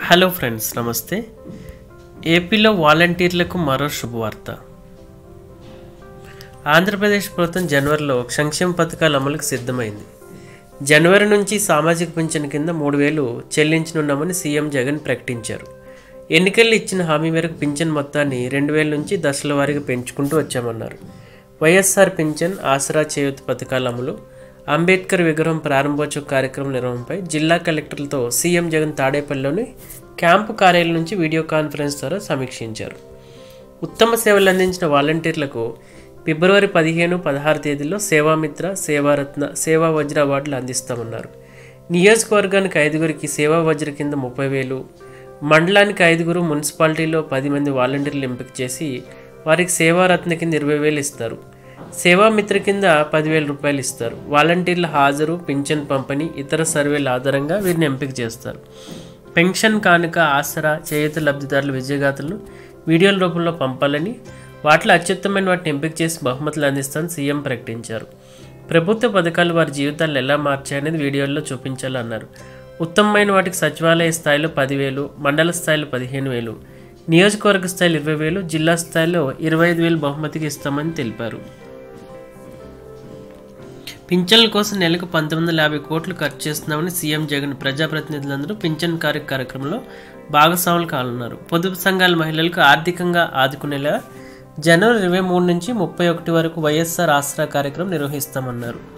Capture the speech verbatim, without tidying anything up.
Hello friends, నమస్తే. ఏపీలో వాలంటీర్లకు మరో శుభవార్త. ఆంధ్రప్రదేశ్ ప్రభుత్వం జనవరిలో సంక్షేమ పథకాల అమలుకు సిద్ధమైంది. జనవరి నుంచి సామాజిక పింఛన్ కింద మూడు వేలు చెల్లించనున్నామని సీఎం జగన్ ప్రకటించారు. ఎన్నికల్లో ఇచ్చిన హామీ మేరకు పింఛన్ మొత్తాన్ని రెండు వేల నుంచి దశల వారీగా పెంచుకుంటూ వచ్చామన్నారు. వైఎస్ఆర్ పింఛన్, ఆసరా చేయూత పథకాల అమలు, అంబేద్కర్ విగ్రహం ప్రారంభోత్సవ కార్యక్రమం నిర్వహణపై జిల్లా కలెక్టర్లతో సీఎం జగన్ తాడేపల్లిలోని క్యాంపు కార్యాలయం నుంచి వీడియో కాన్ఫరెన్స్ ద్వారా సమీక్షించారు. ఉత్తమ సేవలు అందించిన వాలంటీర్లకు ఫిబ్రవరి పదిహేను పదహారు తేదీల్లో సేవామిత్ర, సేవారత్న, సేవా వజ్ర అవార్డులు అందిస్తామన్నారు. నియోజకవర్గానికి ఐదుగురికి సేవా వజ్ర కింద ముప్పై వేలు, మండలానికి ఐదుగురు, మున్సిపాలిటీలో పది మంది వాలంటీర్లు ఎంపిక చేసి వారికి సేవారత్న కింద ఇరవై వేలు ఇస్తారు. సేవామిత్ర కింద పదివేల రూపాయలు ఇస్తారు. వాలంటీర్ల హాజరు, పింఛన్ పంపిణీ, ఇతర సర్వేల ఆధారంగా వీరిని ఎంపిక చేస్తారు. పెన్షన్ కానుక, ఆసరా చేయూత లబ్ధిదారుల విజయగాథలను వీడియోల రూపంలో పంపాలని, వాటిలో అత్యుత్తమైన వాటిని ఎంపిక చేసి బహుమతులు అందిస్తామని సీఎం ప్రకటించారు. ప్రభుత్వ పథకాలు వారి జీవితాలను ఎలా మార్చాయనేది వీడియోల్లో చూపించాలన్నారు. ఉత్తమమైన వాటికి సచివాలయ స్థాయిలో పదివేలు, మండల స్థాయిలో పదిహేను వేలు, నియోజకవర్గ స్థాయిలో ఇరవై వేలు, జిల్లా స్థాయిలో ఇరవై ఐదు వేలు బహుమతికి ఇస్తామని తెలిపారు. పింఛన్ల కోసం నెలకు పంతొమ్మిది వందల యాభై కోట్లు ఖర్చు చేస్తున్నామని సీఎం జగన్ ప్రజాప్రతినిధులందరూ పింఛన్ కార్యక్రమంలో భాగస్వాములు కానున్నారు. పొదుపు సంఘాల మహిళలకు ఆర్థికంగా ఆదుకునేలా జనవరి ఇరవై మూడు నుంచి ముప్పై ఒకటి వరకు వైఎస్ఆర్ ఆసరా కార్యక్రమం నిర్వహిస్తామన్నారు.